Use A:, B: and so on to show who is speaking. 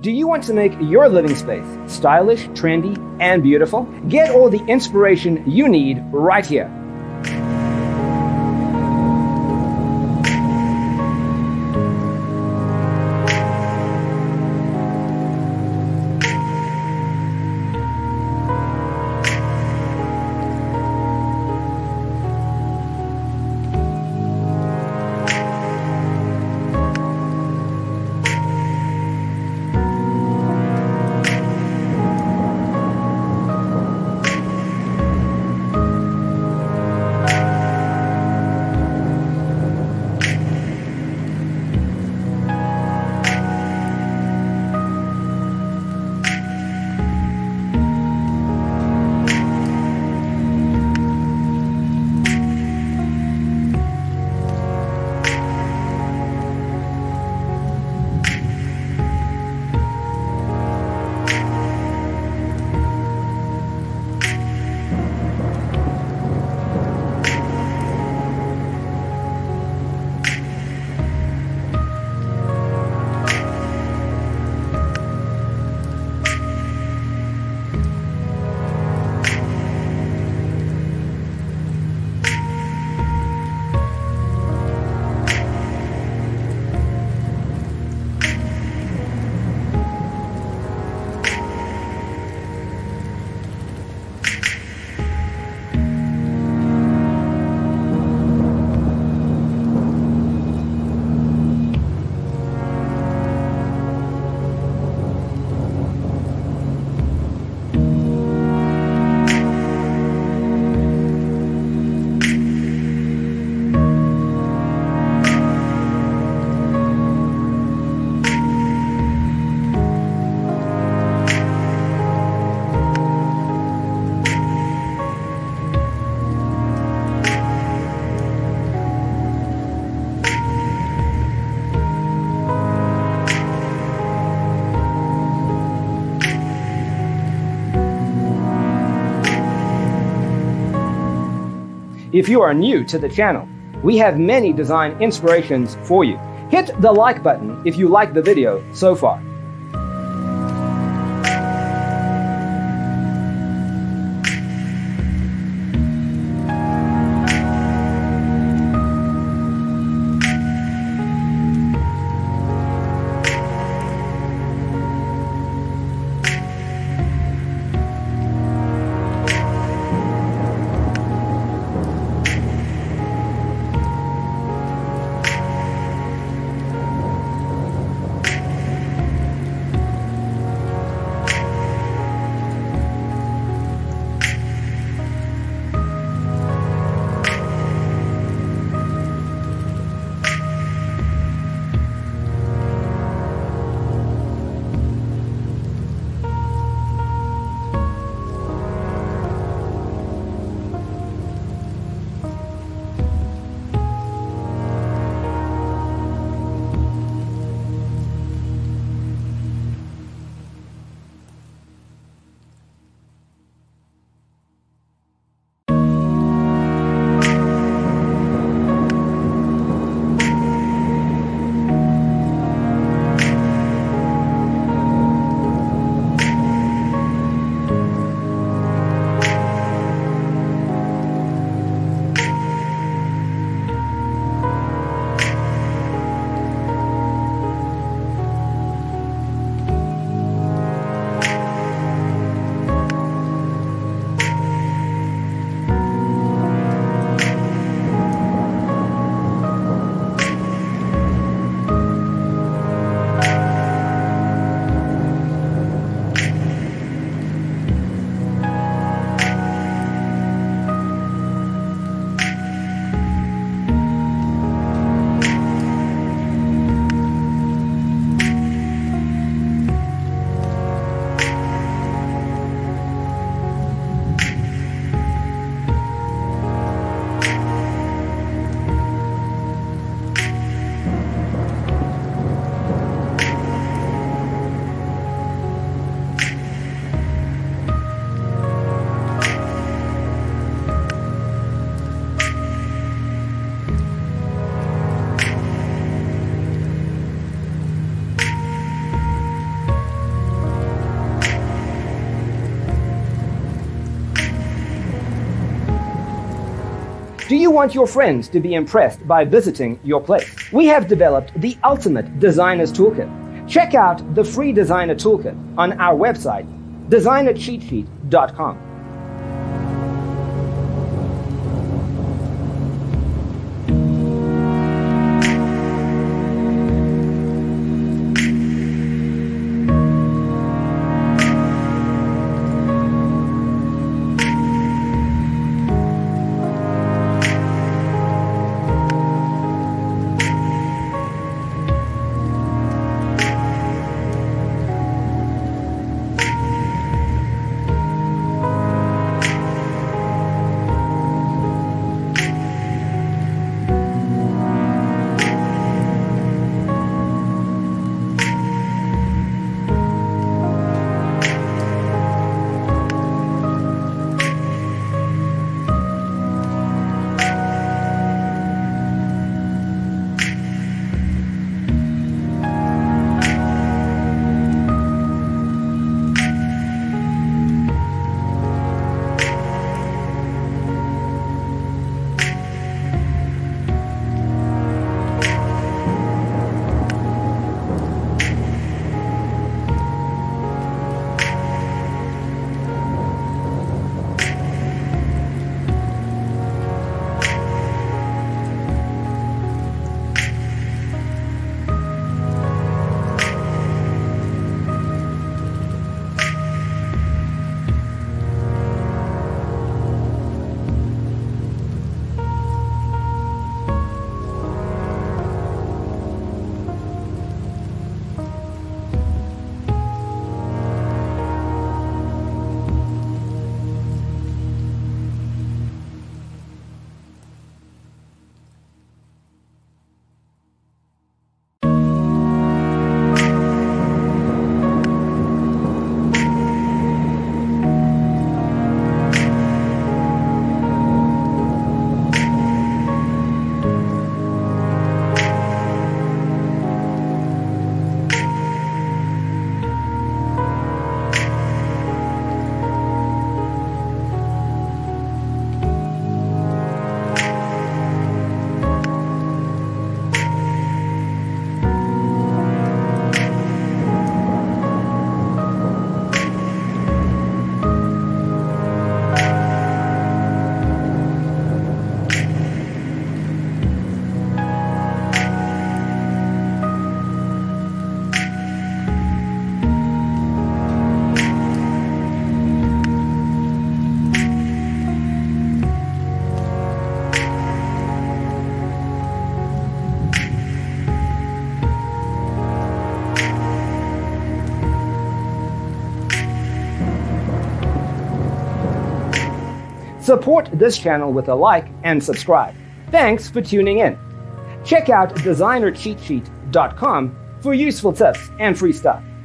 A: Do you want to make your living space stylish, trendy, and beautiful? Get all the inspiration you need right here. If you are new to the channel, we have many design inspirations for you. Hit the like button if you like the video so far. Do you want your friends to be impressed by visiting your place? We have developed the ultimate designer's toolkit. Check out the free designer toolkit on our website, designercheatsheet.com. Support this channel with a like and subscribe. Thanks for tuning in. Check out designercheatsheet.com for useful tips and free stuff.